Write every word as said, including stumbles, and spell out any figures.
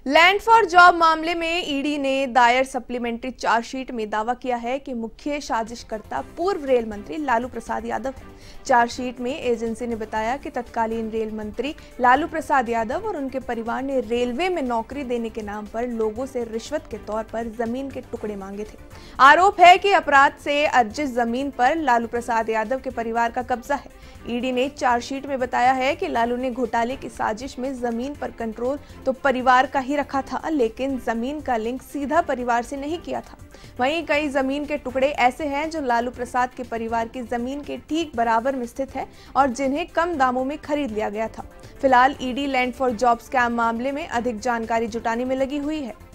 Land for job मामले में ED ने दायर सप्लीमेंट्री चार्जशीट में दावा किया है कि मुख्य साजिशकर्ता पूर्व रेल मंत्री लालू प्रसाद यादव है। चार्जशीट में एजेंसी ने बताया कि तत्कालीन रेल मंत्री लालू प्रसाद यादव और उनके परिवार ने रेलवे में नौकरी देने के नाम पर लोगों से रिश्वत के तौर पर जमीन के टुकड़े मांगे थे। आरोप है कि अपराध से अर्जित जमीन पर लालू प्रसाद यादव के परिवार का कब्जा है। ईडी ने चार्जशीट में बताया है कि लालू ने घोटाले की साजिश में जमीन पर कंट्रोल तो परिवार का ही रखा था, लेकिन जमीन का लिंक सीधा परिवार से नहीं किया था। वहीं कई जमीन के टुकड़े ऐसे हैं जो लालू प्रसाद के परिवार की जमीन के ठीक बराबर में स्थित है और जिन्हें कम दामों में खरीद लिया गया था। फिलहाल ED land for job scam मामले में अधिक जानकारी जुटाने में लगी हुई है।